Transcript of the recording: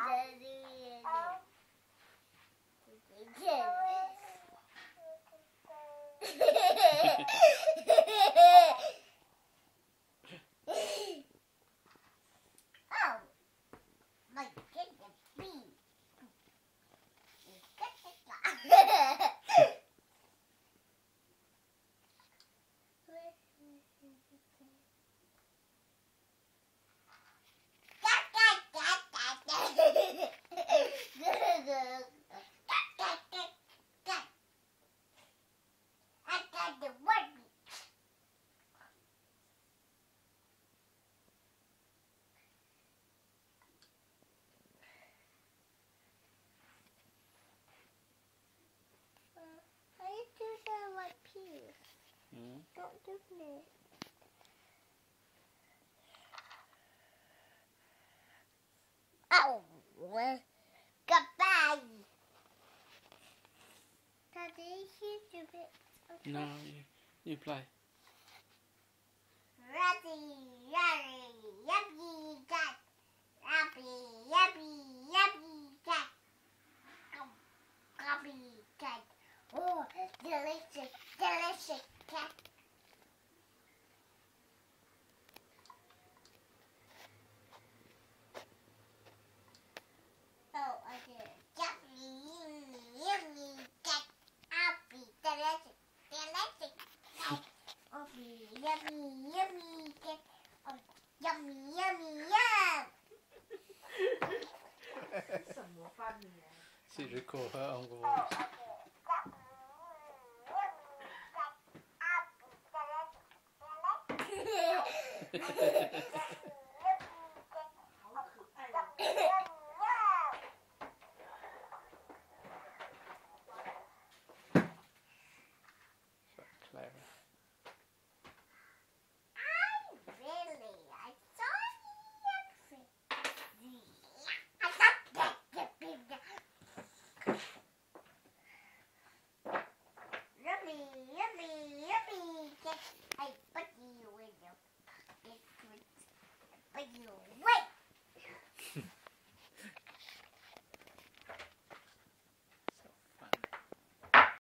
my goodness me. Don't do this. Oh, goodbye. Daddy, you do it. Okay. No, you play. Ready, yuppie, cat. Yuppie, cat. Copy, cat. Oh, delicious cat. Oh, I did. Yummy, cat. Happy, delicious cat. Oh, yummy, cat. Oh, yummy, yum. 什么饭呢？ Si ricorda anche voi. So clever. But you will. But you wait.